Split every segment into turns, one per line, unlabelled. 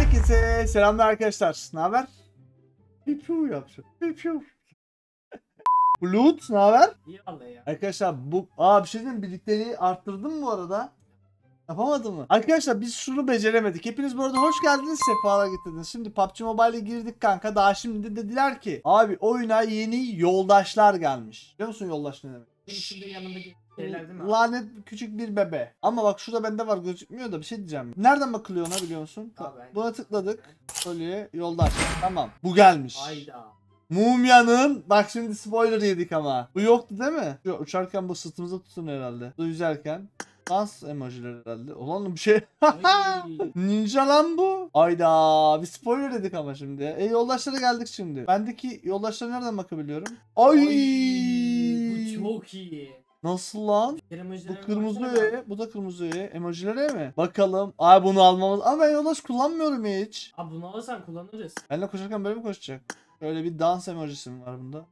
Herkese selamlar arkadaşlar. Ne haber? Piu yapacağım. Piu. Bulut, ne haber?
İyi vallahi ya.
Arkadaşlar bir şey diyeyim mi? Birlikteliği arttırdım bu arada. Yapamadım mı? Arkadaşlar biz şunu beceremedik. Hepiniz bu arada hoş geldiniz, sefalar getirdiniz. Şimdi PUBG Mobile'e girdik kanka. Daha şimdi de dediler ki abi oyuna yeni yoldaşlar gelmiş. Biliyor musun yoldaş ne demek?
Senin şimdi yanındaki şeyler değil mi?
Lanet küçük bir bebe. Ama bak şurada bende var, gözükmüyor da bir şey diyeceğim. Nereden bakılıyor ona biliyor musun?
Abi,
Buna tıkladık. Kolye yoldaş. Tamam. Bu gelmiş.
Hayda.
Mumya'nın bak şimdi spoiler yedik ama. Bu yoktu değil mi? Yok, uçarken bu sırtımıza tutun herhalde. Bu yüzerken dans emojileri herhalde. Ulan bir şey.
Ay.
Ninja lan bu. Ayda bir spoiler yedik ama şimdi. Yoldaşlara geldik şimdi. Bendeki yoldaşlara nereden bakabiliyorum? Ay.
Bu çok iyi.
Nasıl lan?
Emojilerine
Bu kırmızı
baksana bak.
öğe, bu da kırmızı öğe. Emojilere mi? Bakalım. Ay bunu almamız. Ama ben yoldaş kullanmıyorum hiç.
Abi bunu alırsan kullanırız.
Benimle koşarken böyle mi koşacak? Şöyle bir dans emojisi mi var bunda?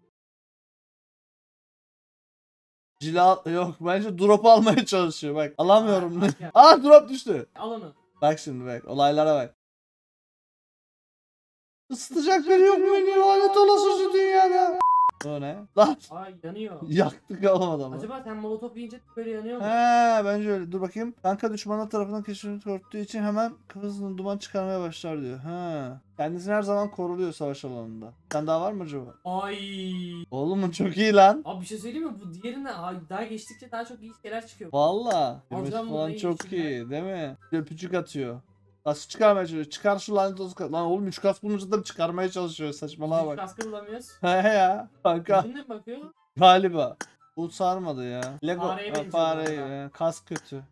Cila yok, bence drop almaya çalışıyor bak. Alamıyorum. Aa drop düştü.
Al onu.
Bak şimdi bak, olaylara bak. Isıtacak biri yok mu beni, lanet olası şu dünyada. O ne? Lan
Ay yanıyor.
yaktık oğlum adamı.
Acaba sen molotof yiyince böyle yanıyor mu?
He bence öyle. Dur bakayım. Kanka düşmanlar tarafından keşfini korktuğu için hemen kafasından duman çıkarmaya başlar diyor. He. Kendisini her zaman koruluyor savaş alanında. Sen daha var mı acaba?
Ay.
Oğlum bu çok iyi lan.
Abi bir şey söyleyeyim mi? Bu diğerine daha geçtikçe daha çok iyi şeyler çıkıyor.
Valla. Demesi
Alacağım
falan
bunu,
çok
iyi
iyi değil mi? Öpücük atıyor. Nasıl çıkarmaya çalışıyor? Çıkar şu lanet olsun. Lan oğlum 3 kas bulunca da çıkarmaya çalışıyor. Saçmalığa
Hiç
bak.
kaskı bulamıyoruz.
He ya. Kanka.
Yüzünden mi bakıyor?
Galiba. Bu sarmadı ya. Lego
Fareye benziyor
fare
bu arada.
kas kötü.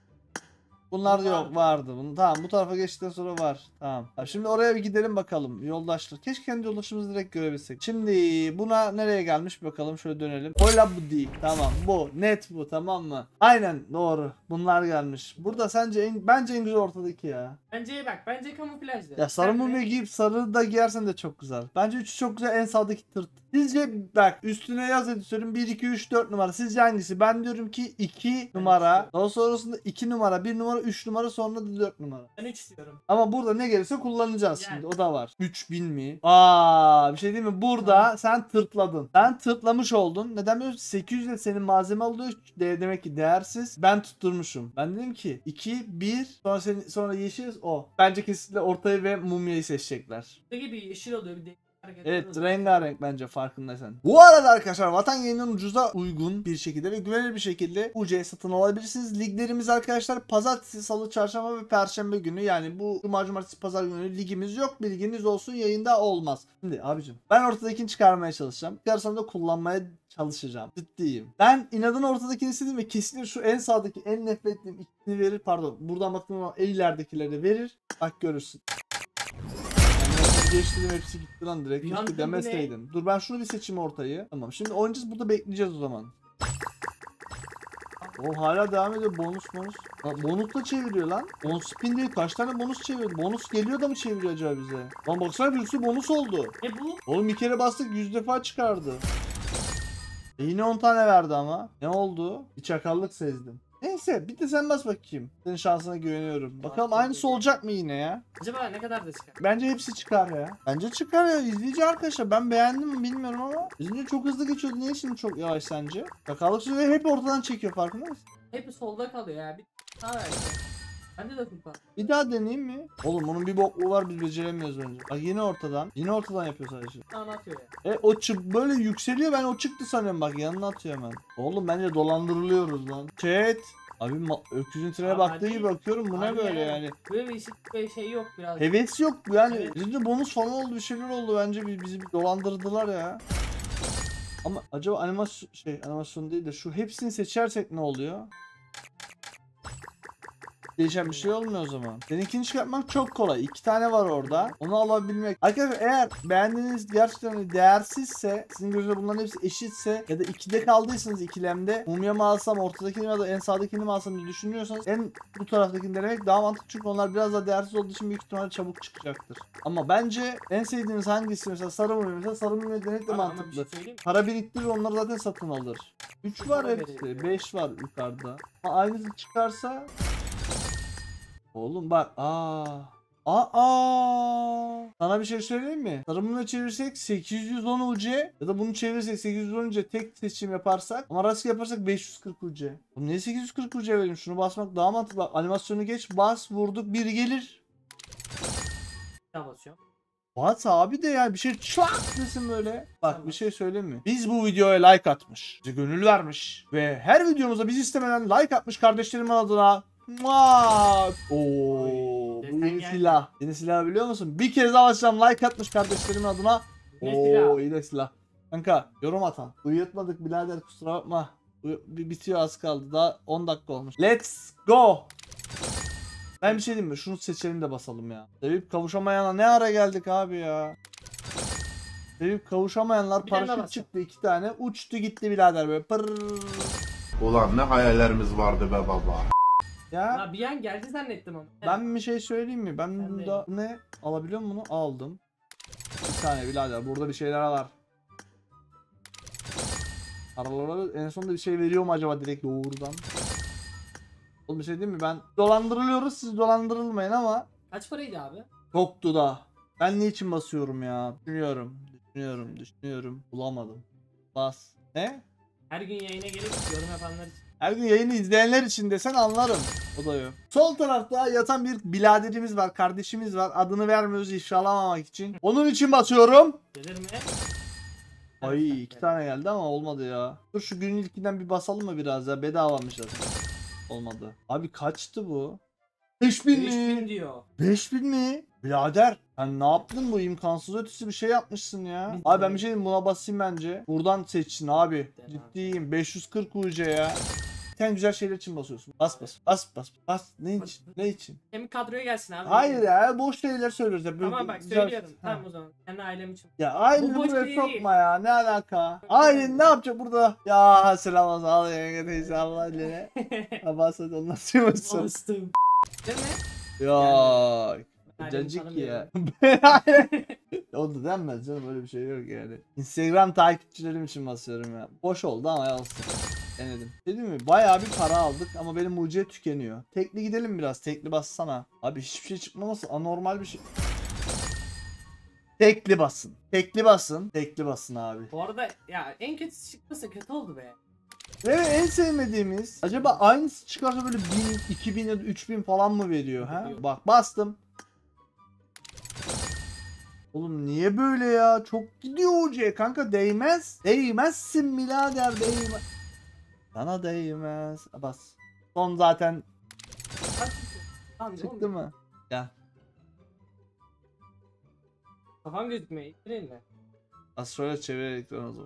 Bunlar da yok, vardı. Tamam, bu tarafa geçtikten sonra var. Tamam. Şimdi oraya bir gidelim bakalım. Yoldaşlar. Keşke kendi yoldaşımızı direkt görebilsek. Şimdi buna nereye gelmiş bakalım. Şöyle dönelim. Ola bu değil. Tamam bu. Net bu, tamam mı? Aynen doğru. Bunlar gelmiş. Burada bence en güzel ortadaki ya.
Bence kamuflajlı.
Ya sarı mumya giyip sarı da giyersen de çok güzel. Bence üçü çok güzel, en sağdaki tırt. Sizce bak üstüne yaz editörüm 1, 2, 3, 4 numara. Sizce hangisi? Ben diyorum ki 2 numara. Daha sonrasında 2 numara, 1 numara, 3 numara, sonra da 4 numara.
Ben 3 istiyorum.
Ama burada ne gelirse kullanacağız
Yani.
şimdi, o da var. 3000 mi? Bir şey değil mi? Burada sen tırtladın. Sen tırtlamış oldun. Neden biliyor musun? 800 ile senin malzeme alıyor. Demek ki değersiz. Ben tutturmuşum. Ben dedim ki 2, 1, sonra yeşil o. Bence kesinlikle ortayı ve mumyayı seçecekler.
Ne gibi yeşil oluyor bir de.
Evet, rengarenk bence, farkındaysan. Bu arada arkadaşlar vatan yayınının ucuza uygun bir şekilde ve güvenilir bir şekilde UC satın alabilirsiniz. Liglerimiz arkadaşlar pazartesi, salı, çarşamba ve perşembe günü, yani bu cuma, cumartesi, pazar günü ligimiz yok. Bilginiz olsun, yayında olmaz. Şimdi abicim ben ortadakini çıkarmaya çalışacağım. Çıkarsam da kullanmaya çalışacağım. Ciddiyim. Ben inadına ortadakini istedim ve kesinlikle şu en sağdaki, en nefret ettiğim ikisini verir. Pardon, buradan baktığım zaman en ileridekileri verir. Bak görürsün. Geçtim, hepsi gitti lan direkt. Keşke demeseydim. Dur ben şunu bir seçeyim ortayı. Tamam, şimdi oynayacağız, burada bekleyeceğiz o zaman. O hala devam ediyor, bonus. Bonus da çeviriyor lan. 10 spin değil, kaç tane bonus çeviriyor? Bonus geliyor da mı çeviriyor acaba bize? Lan baksana, bir sürü bonus oldu.
Ne bu?
Oğlum bir kere bastık 100 defa çıkardı. Yine 10 tane verdi ama. Ne oldu? Bir çakallık sezdim. Neyse bir de sen bas bakayım. Senin şansına güveniyorum. Bakalım aynısı olacak mı yine ya?
Acaba ne kadar da çıkar?
Bence hepsi çıkar ya. Bence çıkar ya. İzleyici arkadaşlar. Ben beğendim mi bilmiyorum ama. İzleyici çok hızlı geçiyordu. Niye şimdi çok yavaş sence? Çakallık süre hep ortadan çekiyor, farkında mısın?
Hep solda kalıyor ya. Bir daha ver. Bende de kupa.
Bir daha deneyeyim mi? Oğlum onun bir bokluğu var, biz beceremiyoruz bence. Bak yine ortadan. Yine ortadan yapıyor sadece.
Daha atıyor ya.
O böyle yükseliyor, ben o çıktı sanıyorum, bak yanına atıyor hemen. Oğlum bence dolandırılıyoruz lan. Chat. Abi öküzün trene
Abi
baktığı
hadi.
gibi bakıyorum, bu ne
Abi
böyle
ya.
yani.
Böyle bir eşit bir şey yok biraz.
Heves yok yani.
Evet.
Bizde bonus falan oldu, bir şeyler oldu, bence bizi dolandırdılar ya. Ama acaba animasyon değil de şu hepsini seçersek ne oluyor? Değişen bir şey olmuyor o zaman. Seninkini çıkartmak çok kolay. 2 tane var orada. Onu alabilmek. Arkadaşlar eğer beğendiğiniz gerçekten değersizse, sizin gözünüzde bunların hepsi eşitse ya da 2'de kaldıysanız ikilemde, mumya mı alsam, ortadakini ya da en sağdakini mi alsam diye düşünüyorsanız en bu taraftakini denemek daha mantıklı, çünkü onlar biraz daha değersiz olduğu için büyük ihtimalle çabuk çıkacaktır. Ama bence en sevdiğiniz hangisi? Mesela sarı mumya, denemek de mantıklı.
Şey
Para biriktirir, onları zaten satın alır. 3 var
Para
hepsi.
veriyor.
5 var yukarıda. Ama aynısı çıkarsa... Oğlum bak Sana bir şey söyleyeyim mi? Tarımını çevirsek 810 UC ya da bunu çevirsek 810 UC tek seçim yaparsak ama rastgele yaparsak 540 UC. Oğlum niye 840 UC vereyim? Şunu basmak daha mantıklı. Bak, animasyonu geç, bas, vurduk, biri gelir.
Daha basıyorum.
Bas abi de yani bir şey çak desin böyle. Bak
Tamam.
bir şey söyleyeyim mi? Biz bu videoya like atmış, bize gönül vermiş ve her videomuza biz istemeden like atmış kardeşlerimin adına. Oo, bu
desen
yeni
geldi.
silah. Yeni silah biliyor musun? Bir kez daha açacağım, like atmış kardeşlerimin adına.
Ne
Oo,
silah?
iyi de silah. Kanka yorum atan. Uyutmadık birader, kusura bakma. Bitiyor, az kaldı. Daha 10 dakika olmuş. Let's go. Ben bir şey diyeyim mi? Şunu seçelim de basalım ya. Sevip kavuşamayana ne ara geldik abi ya. Sevip kavuşamayanlar
Bir tane daha
paraşüt
basalım.
çıktı 2 tane. Uçtu gitti birader böyle. Pırrrr.
Ulan ne hayallerimiz vardı be baba.
Ya
Ha, bir an geldi zannettim ama.
ben bir şey söyleyeyim mi? Ben
Sen
burada ne alabiliyor muyum bunu? Aldım. Bir saniye birader, burada bir şeyler var. Aralara en sonunda bir şey veriyor mu acaba direkt doğrudan? Oğlum bir şey değil mi? Ben dolandırılıyoruz, siz dolandırılmayın ama
Kaç paraydı abi?
çoktu da. Ben niçin basıyorum ya? Düşünüyorum. Bulamadım. Bas. Ne?
Her gün yayına gelip yorum yapanlar için.
Her gün yayını izleyenler için desen anlarım. O da yok. Sol tarafta yatan bir biraderimiz var, kardeşimiz var. Adını vermiyoruz ifşa alamamak için. Onun için basıyorum.
Gelir mi?
Ay 2 tane geldi ama olmadı ya. Dur şu günün ilkinden bir basalım mı biraz ya? Bedavamış zaten. Olmadı. Abi kaçtı bu? 5000 mi?
5000 diyor.
5000 mi? Birader sen ne yaptın, bu imkansız ötesi bir şey yapmışsın ya.
Biz
Abi
de-
ben bir şey diyeyim, buna basayım bence. Buradan seçsin abi.
Tamam.
Ciddiyim, 540 UC ya. Sen güzel şeyler için basıyorsun. Bas. Ne için? Ne için?
Kemik kadroya gelsin abi.
Hayır ya, boş şeyler söylüyoruz ya. Böyle
Tamam bak
güzel-
söylüyorum.
Ha.
Tamam o zaman. Kendi ailem için.
Ya aileni
Bu boş
buraya
değil.
sokma ya, ne alaka? Ailen ne yapacak burada? Ya selam olsun, al yenge teyze, Allah ile. Abasat onu nasıl yapıyorsun?
Bastım. Değil mi?
Ya
Ailemi
cacık
tanımıyorum.
ya. O da denmez canım, öyle bir şey yok yani. Instagram takipçilerim için basıyorum ya. Boş oldu ama ya olsun. Denedim. Dedim mi? Bayağı bir para aldık ama benim mucize tükeniyor. Tekli gidelim biraz. Tekli bassana. Abi hiçbir şey çıkmaması anormal bir şey. Tekli basın. Tekli basın. Tekli basın abi.
Bu arada ya en kötüsü çıkmasa kötü oldu be.
Ve en sevmediğimiz, acaba aynısı çıkarsa böyle 1000, 2000 ya da 3000 falan mı veriyor ha?
Veriyor.
Bak bastım. Oğlum niye böyle ya? Çok gidiyor UC kanka, değmez. Değmezsin birader, değmez. Sana değmez. Bas. Son zaten
Kaç çıktı? Tamam,
çıktı mı? Gel.
Kafam gözükmüyor. İttirin mi?
Az şöyle çevir ekranı o zaman.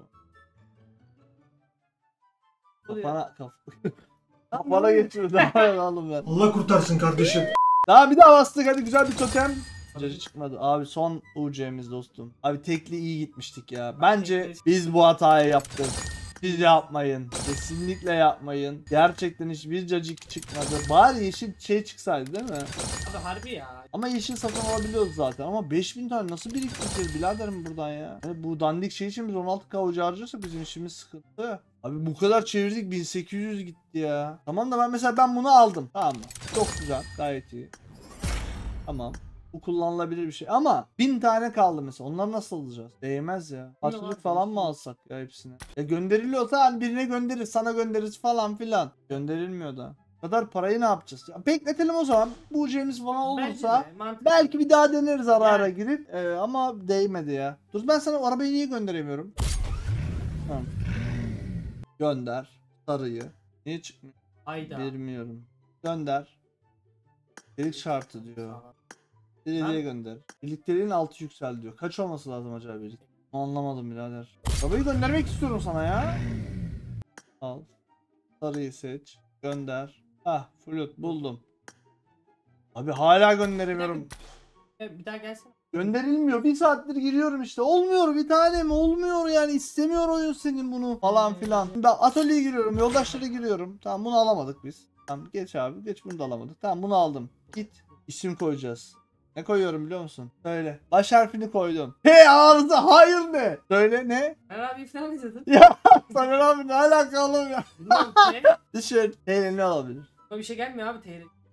Oluyor.
Kafana geçiyor daha oğlum ben.
Allah kurtarsın kardeşim.
Daha bir daha bastık, hadi güzel bir totem. Cacı çıkmadı. Abi son UC'miz dostum. Abi tekli iyi gitmiştik ya. Bence biz bu hatayı yaptık. Siz yapmayın. Kesinlikle yapmayın. Gerçekten hiçbir cacık çıkmadı. Bari yeşil şey çıksaydı değil mi?
Abi harbi ya.
Ama yeşil satın alabiliyoruz zaten. Ama 5000 tane nasıl biriktireceğiz biraderim buradan ya? Yani bu dandik şey için biz 16K ucu harcarsak bizim işimiz sıkıntı. Abi bu kadar çevirdik, 1800 gitti ya. Tamam da ben bunu aldım. Tamam mı? Çok güzel. Gayet iyi. Tamam. Bu kullanılabilir bir şey. Ama 1000 tane kaldı mesela. Onları nasıl alacağız? Değmez ya. Harçlık falan mı alsak ya hepsine? Ya gönderiliyorsa hani birine göndeririz, sana göndeririz falan filan. Gönderilmiyor da. Bu kadar parayı ne yapacağız? Ya bekletelim o zaman. Bu ucumuz falan olursa
Bence de, mantıklı.
belki bir daha deneriz ara ara
Yani.
girip. Ama değmedi ya. Dur ben sana o arabayı niye gönderemiyorum? Tamam. Gönder. Sarıyı. Niye çıkmıyor?
Hayda.
Bilmiyorum. Gönder. Delik şartı diyor. Birliğe gönder. Birlikteliğin altı yüksel diyor. Kaç olması lazım acaba birlik? Anlamadım birader. Arabayı göndermek istiyorum sana ya. Al. Sarıyı seç. Gönder. Ah flüt buldum. Abi hala gönderemiyorum.
Bir daha gelsene.
Gönderilmiyor. Bir saattir giriyorum işte. Olmuyor bir tanem, olmuyor yani. İstemiyor oyun senin bunu falan filan. Şimdi atölyeye giriyorum. Yoldaşlara giriyorum. Tamam bunu alamadık biz. Tamam geç abi. Geç bunu da alamadık. Tamam bunu aldım. Git. İsim koyacağız. Ne koyuyorum biliyor musun? Söyle. Baş harfini koydum. He arıza hayır ne? Söyle ne?
Ben abi falan izledim.
Ya Samer abi ne alaka oğlum ya?
Bilmem ki.
Düşün. Hey ne olabilir?
Ama bir şey gelmiyor abi TR.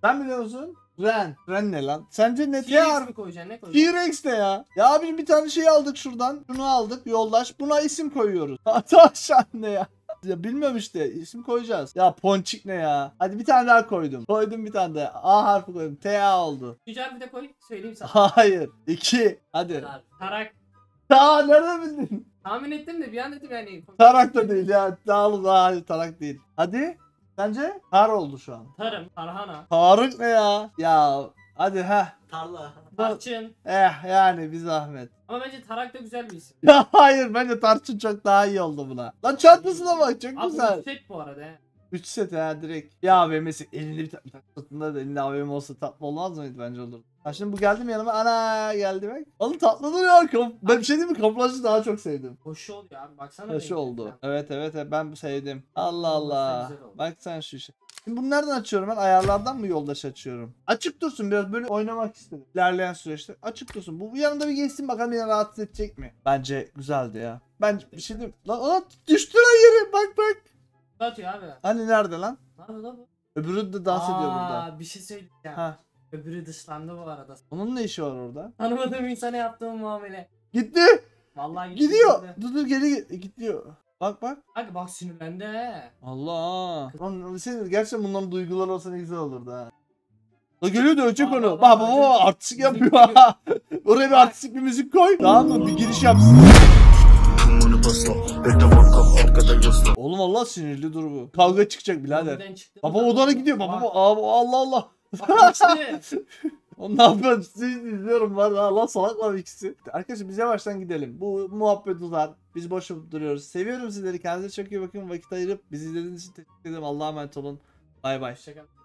Sen biliyor musun? Ren. Ren ne lan? Sence ne
T-Rex mi koyacaksın? Ne koyacaksın?
T-Rex ne ya? Ya abi bir tane şey aldık şuradan. Şunu aldık yoldaş. Buna isim koyuyoruz. Tavşan ne ya? Ya bilmiyorum işte isim koyacağız. Ya Ponçik ne ya? Hadi bir tane daha koydum. Koydum bir tane daha. A harfi koydum. T-A oldu.
Üçüncü harfi de koy. Söyleyeyim sana.
Hayır. 2. Hadi.
Tarak.
Aa nereden bildin?
Tahmin ettim de bir an dedim yani.
Tarak da değil ya. Hayır tarak değil. Hadi. Sence? Tar oldu şu an.
Tarım. Tarhana.
Tarık ne ya? Ya hadi
Tarla. Tarçın.
yani bir zahmet.
Ama bence Tarak da güzel bir isim.
Ya hayır bence tarçın çok daha iyi oldu buna. Lan çantasına bak çok
Abi
güzel.
bu set bu arada he.
3 set ha direkt. Ya AVM'si elinde bir tane satında da elinde AVM olsa tatlı olmaz mıydı bence olur. Ha şimdi bu geldi mi yanıma? Ana geldi bak. Oğlum tatlı duruyor. Ben bir şey diyeyim mi? Kamuflajı daha çok sevdim.
Hoş oldu ya abi baksana.
Hoş
renkleri
oldu.
falan.
Evet ben sevdim. Allah
Olması
Allah.
güzel oldu.
Bak sen şu işe. Şimdi bunu nereden açıyorum ben? Ayarlardan mı yoldaş açıyorum? Açık dursun biraz böyle oynamak istedim. İlerleyen süreçte açık dursun. Bu yanında bir geçsin bakalım beni rahatsız edecek mi? Bence güzeldi ya. Bence bir şey diyeyim. Lan düştü lan yere bak.
Ne atıyor abi?
Hani nerede lan?
Ne yapıyor lan bu?
Öbürü de dans ediyor burada.
Bir şey söyleyeceğim.
Ha.
Öbürü dışlandı bu arada.
Onun ne işi var orada?
Tanımadığım insana yaptığım muamele.
Gitti.
Vallahi
Gidiyor.
gitti.
Dur geri gidiyor. Bak.
Abi bak sinirlendi he.
Allah. Lan sen gerçekten bunların duyguları olsa ne güzel olurdu ha. La geliyor da ölecek
Bak,
onu.
bak,
Bak artistik
müzik
yapıyor. Oraya bir artistik bir müzik koy. Tamam mı? Bir giriş yapsın. Oğlum Allah sinirli dur bu. Kavga çıkacak birader.
Buradan çıktı.
Baba odana gidiyor. Baba Allah Allah.
Bak işte.
O ne yapıyor? Sizi izliyorum var. Allah salak var ikisi. Arkadaşlar biz yavaştan gidelim. Bu muhabbet uzar. Biz boş duruyoruz. Seviyorum sizleri. Kendinize çok iyi bakın. Vakit ayırıp bizi izlediğiniz için teşekkür ederim. Allah'a emanet olun. Bay bay.
Hoşçakal.